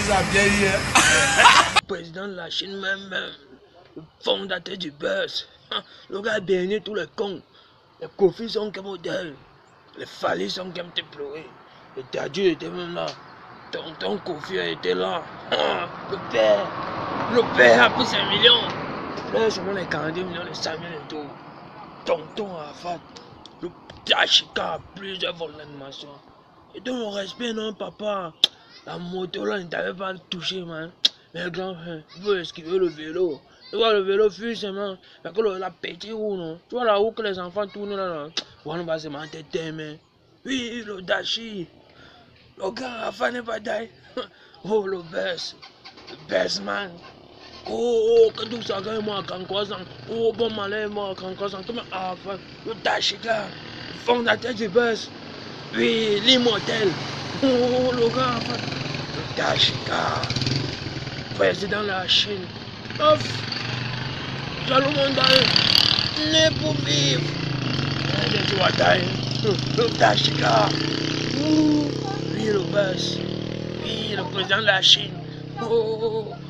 vous a bien eu. Le président de la Chine même, le fondateur du buzz. Le gars a béni tous les cons. Les Kofi sont comme modèle. Les Fali sont comme déployés. Le Dadju était même là. Tonton Kofi était là. Le père a pris 5 millions. Là, seulement les 42 millions, les 5 000 et tout. Tonton Arafat. Le Tachika a plusieurs vols d'animation. Et donc le respect, non, papa. La moto là ne t'avait pas touché, man. Mais grand frère, il faut esquiver le vélo. Tu vois le vélo fuit seulement. Fait que la petite roue, non. Tu vois la roue que les enfants tournent là, là. On va se mentir, mais. Oui, le dashi. Le gars, Rafa n'est pas d'ail. Oh, le best man. Oh, que tout ça, quand moi, quand quoi, oh, bon malin, moi, quand quoi, comme Rafa. Le dashi, là. Fondateur du buzz. Oui, l'immortel. Oh, le gars, le Tachika, président de la Chine. Ouf, jaloux mondial, né pour vivre. Tu vois, le Tachika. Oui, le boss. Oui, le président de la Chine. Oh.